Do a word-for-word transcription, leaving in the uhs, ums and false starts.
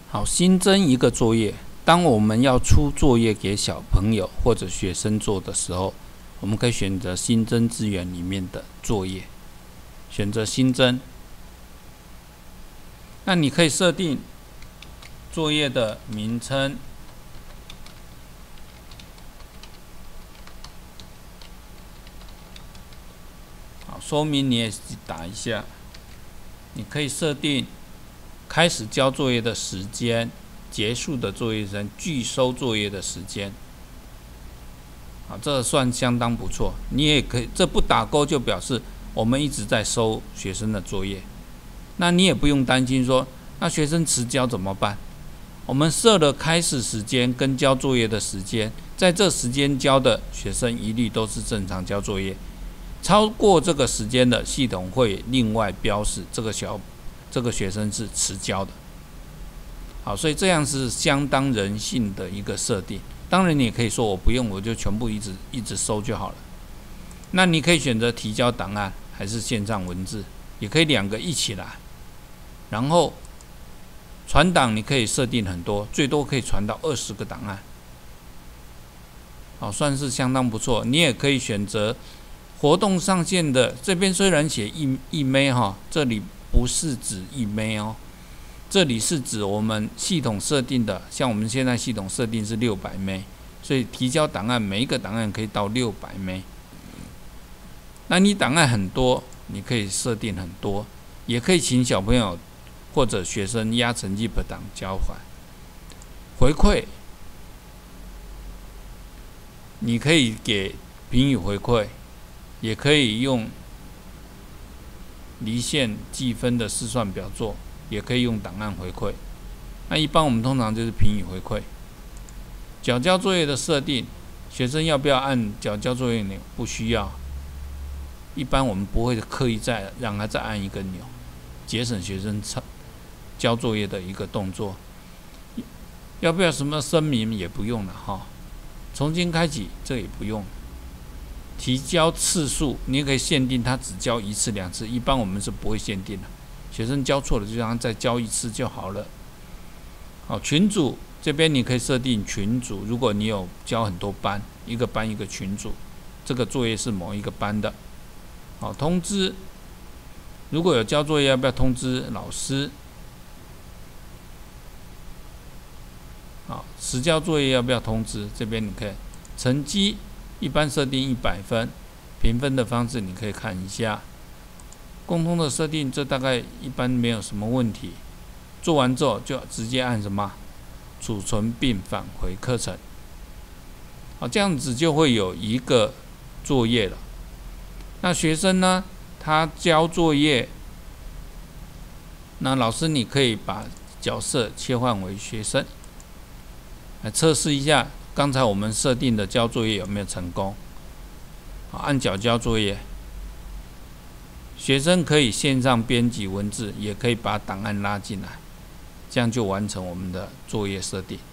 好，新增一个作业。当我们要出作业给小朋友或者学生做的时候，我们可以选择新增资源里面的作业，选择新增。那你可以设定作业的名称，好，说明你也打一下。你可以设定开始交作业的时间。结束的作业时间，拒收作业的时间，好，这算相当不错。你也可以，这不打勾就表示我们一直在收学生的作业。那你也不用担心说，那学生迟交怎么办？我们设了开始时间跟交作业的时间，在这时间交的学生一律都是正常交作业。超过这个时间的，系统会另外标示这个小这个学生是迟交的。好，所以这样是相当人性的一个设定。当然，你也可以说我不用，我就全部一直一直收就好了。那你可以选择提交档案还是线上文字，也可以两个一起来。然后传档你可以设定很多，最多可以传到二十个档案。好，算是相当不错。你也可以选择活动上线的，这边虽然写一一 M B 哈，这里不是指一 M B 哦。这里是指我们系统设定的，像我们现在系统设定是六百 M B， 所以提交档案每一个档案可以到六百 M B。那你档案很多，你可以设定很多，也可以请小朋友或者学生压成 zip 档交还。回馈，你可以给评语回馈，也可以用离线计分的试算表做。也可以用档案回馈，那一般我们通常就是评语回馈。缴交作业的设定，学生要不要按缴交作业钮？不需要。一般我们不会刻意再让他再按一个钮，节省学生交作业的一个动作。要不要什么声明也不用了哈。重新开启这也不用。提交次数你也可以限定他只交一次两次，一般我们是不会限定的。学生交错了，就让他再交一次就好了。好，群组这边你可以设定群组，如果你有教很多班，一个班一个群组，这个作业是某一个班的。好，通知，如果有交作业，要不要通知老师？好，迟交作业要不要通知？这边你可以成绩一般设定一百分，评分的方式你可以看一下。共通的设定，这大概一般没有什么问题。做完之后就直接按什么储存并返回课程。好，这样子就会有一个作业了。那学生呢，他交作业，那老师你可以把角色切换为学生，来测试一下刚才我们设定的交作业有没有成功。好，按缴交作业。学生可以线上编辑文字，也可以把档案拉进来，这样就完成我们的作业设定。